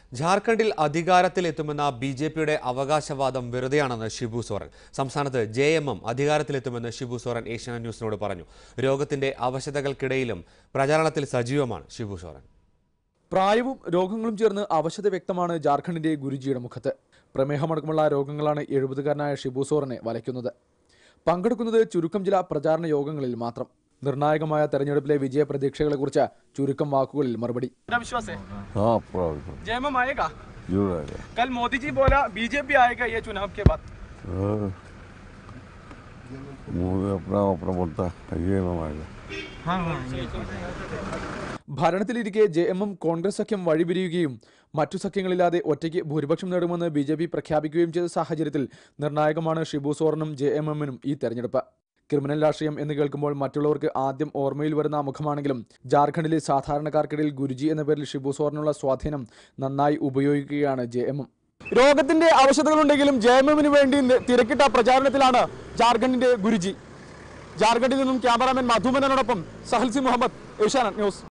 ജാർഖണ്ഡിൽ അധികാരത്തിലെത്തുമെന്ന ബിജെപിയുടെ അവകാശവാദം വെറുതെയാണെന്ന് ഷിബു സോറൻ. സംസ്ഥാനത്ത് ജെഎംഎം അധികാരത്തിലെത്തുമെന്ന് ഷിബു സോറൻ ഏഷ്യാനെറ്റ് ന്യൂസിനോട് പറഞ്ഞു. രോഗത്തിന്റെ അവശതകൾക്കിടയിലും പ്രചാരണത്തിൽ സജീവമാണ് ഷിബു സോറൻ. പ്രായവും രോഗങ്ങളും ചേർന്ന് അവശത വ്യക്തമാണ് ജാർഖണ്ഡിന്റെ ഗുരുജിയുടെ മുഖത്ത്. പ്രമേഹമടക്കമുള്ള രോഗങ്ങളാണ് 70-കാരനായ ഷിബു സോറനെ വലയ്ക്കുന്നത്. പങ്കെടുക്കുന്നത് ചുരുക്കം ചില പ്രചാരണ യോഗങ്ങളിൽ മാത്രം. നിർണായകമായ തെരഞ്ഞെടുപ്പിലെ വിജയ പ്രതീക്ഷകളെക്കുറിച്ച് ചുരുക്കം വാക്കുകളിൽ മറുപടി. कल मोदी जी बोला बीजेपी आएगा ये चुनाव के बाद। ഭരണത്തിലിരിക്കെ ജെഎംഎം കോൺഗ്രസ് സഖ്യം വഴിപിരിയുകയും മറ്റു സഖ്യങ്ങളില്ലാതെ ഒറ്റയ്ക്ക് ഭൂരിപക്ഷം നേടുമെന്ന് ബിജെപി പ്രഖ്യാപിക്കുകയും ചെയ്ത സാഹചര്യത്തിൽ നിർണായകമാണ് ഷിബു സോറനും ജെഎംഎമ്മിനും ഈ തെരഞ്ഞെടുപ്പ്. ക്രിമിനൽ രാഷ്ട്രീയം എന്ന് കേൾക്കുമ്പോൾ മറ്റുള്ളവർക്ക് ആദ്യം ഓർമ്മയിൽ വരുന്ന മുഖമാണെങ്കിലും ജാർഖണ്ഡിലെ സാധാരണക്കാർക്കിടയിൽ ഗുരുജി എന്ന പേരിൽ ഷിബു സോറനുള്ള സ്വാധീനം നന്നായി ഉപയോഗിക്കുകയാണ് ജെഎംഎം. രോഗത്തിന്റെ അവശതകളുണ്ടെങ്കിലും ജെഎംഎമ്മിന് വേണ്ടി തിരക്കിട്ട പ്രചാരണത്തിലാണ് ജാർഖണ്ഡിന്റെ ഗുരുജി. ജാർഖണ്ഡിൽ നിന്നും ക്യാമറാമാൻ മധുമനോടൊപ്പം സഹൽസി മുഹമ്മദ്, ഏഷ്യാനെറ്റ് ന്യൂസ്.